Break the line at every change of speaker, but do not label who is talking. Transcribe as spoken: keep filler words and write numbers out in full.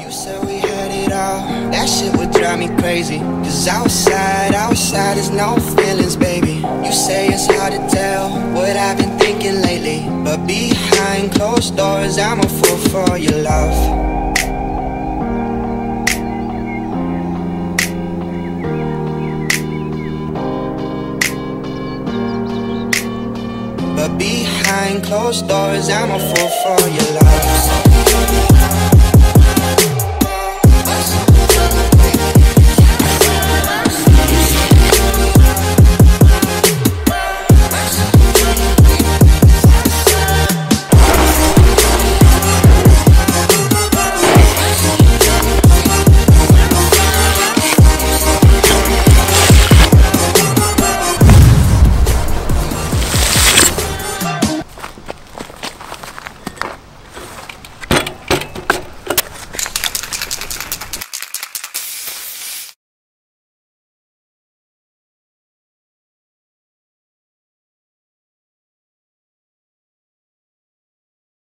You said we had it all, that shit would drive me crazy. Cause outside, outside is no feelings, baby. You say it's hard to tell what I've been thinking lately, but behind closed doors, I'm a fool for your love. But behind closed doors, I'm a fool for your love.